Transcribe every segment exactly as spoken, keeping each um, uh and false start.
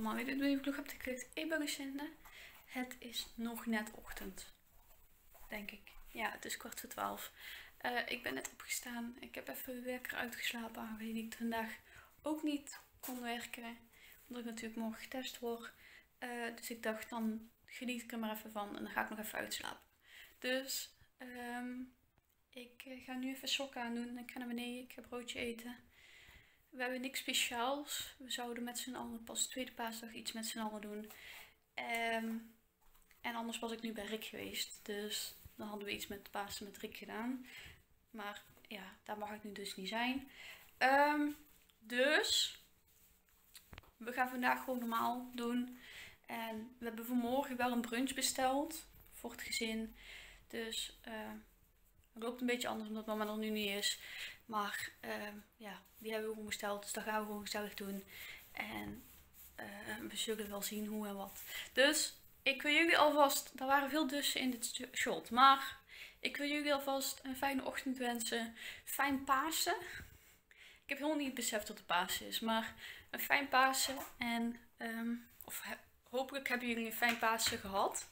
allemaal weer de vlog hebt geklikt. Ik ben Lucinda. Het is nog net ochtend. Denk ik. Ja, het is kwart voor twaalf. Uh, ik ben net opgestaan. Ik heb even de wekker uitgeslapen. Aangezien ik vandaag ook niet kon werken. Omdat ik natuurlijk morgen getest word. Uh, dus ik dacht, dan geniet ik er maar even van. En dan ga ik nog even uitslapen. Dus um, ik ga nu even sokken aan doen. Ik ga naar beneden. Ik ga broodje eten. We hebben niks speciaals. We zouden met z'n allen pas de tweede paasdag iets met z'n allen doen. Um, en anders was ik nu bij Rick geweest. Dus dan hadden we iets met Pasen met Rick gedaan. Maar ja, daar mag ik nu dus niet zijn. Um, dus we gaan vandaag gewoon normaal doen. En we hebben vanmorgen wel een brunch besteld voor het gezin. Dus uh, het loopt een beetje anders omdat mama er nu niet is. Maar uh, ja, die hebben we gewoon besteld. Dus dat gaan we gewoon gezellig doen. En uh, we zullen wel zien hoe en wat. Dus ik wil jullie alvast, er waren veel dussen in dit shot. Maar ik wil jullie alvast een fijne ochtend wensen. Fijn Pasen. Ik heb helemaal niet beseft dat het Pasen is. Maar een fijn Pasen. En um, of he, hopelijk hebben jullie een fijn Pasen gehad.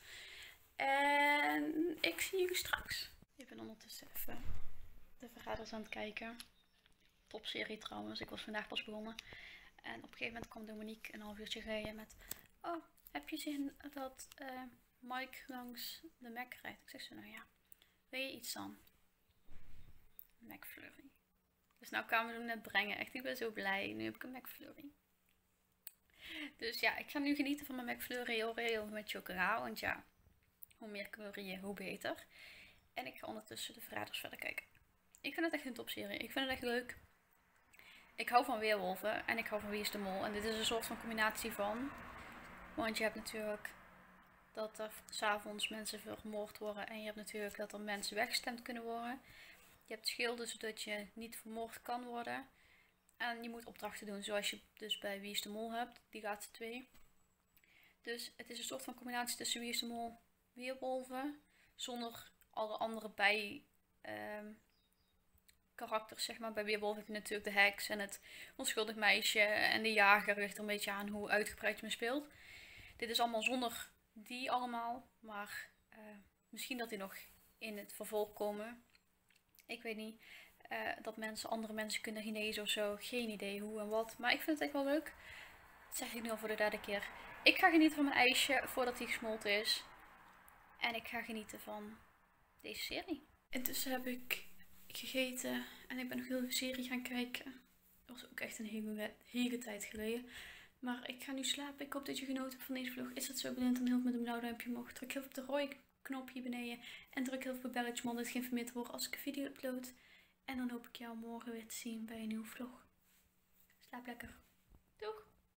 En ik zie jullie straks. Ik ben ondertussen even de verraders aan het kijken. Topserie trouwens. Ik was vandaag pas begonnen. En op een gegeven moment kwam Dominique een half uurtje geleden met... Oh, heb je zin dat uh, Mike langs de Mac rijdt? Ik zeg zo, nou ja. Wil je iets dan? McFlurry. Dus nou kwamen we hem net brengen. Echt, ik ben zo blij. Nu heb ik een McFlurry. Dus ja, ik ga nu genieten van mijn McFlurry Oreo met chocola. Want ja, hoe meer calorieën, hoe beter. En ik ga ondertussen de verraders verder kijken. Ik vind het echt een topserie. Ik vind het echt leuk. Ik hou van weerwolven en ik hou van Wie is de Mol. En dit is een soort van combinatie van. Want je hebt natuurlijk dat er 's avonds mensen vermoord worden. En je hebt natuurlijk dat er mensen weggestemd kunnen worden. Je hebt schilden zodat je niet vermoord kan worden. En je moet opdrachten doen zoals je dus bij Wie is de Mol hebt. Die laatste twee. Dus het is een soort van combinatie tussen Wie is de Mol, weerwolven. Zonder alle andere bij... Um, karakters, zeg maar. Bij weerwolf heb je natuurlijk de heks en het onschuldig meisje en de jager. Ligt er een beetje aan hoe uitgebreid je me speelt. Dit is allemaal zonder die allemaal, maar uh, misschien dat die nog in het vervolg komen. Ik weet niet. Uh, dat mensen andere mensen kunnen genezen of zo. Geen idee hoe en wat. Maar ik vind het echt wel leuk. Dat zeg ik nu al voor de derde keer. Ik ga genieten van mijn ijsje voordat hij gesmolten is. En ik ga genieten van deze serie. Intussen heb ik gegeten en ik ben nog heel veel serie gaan kijken. Dat was ook echt een hele, hele tijd geleden. Maar ik ga nu slapen. Ik hoop dat je genoten hebt van deze vlog. Is dat zo? Bedankt dan heel met een blauw duimpje omhoog. Druk heel veel op de rode knop hier beneden. En druk heel veel op het belletje om altijd geïnformeerd te worden als ik een video upload. En dan hoop ik jou morgen weer te zien bij een nieuwe vlog. Slaap lekker. Doeg!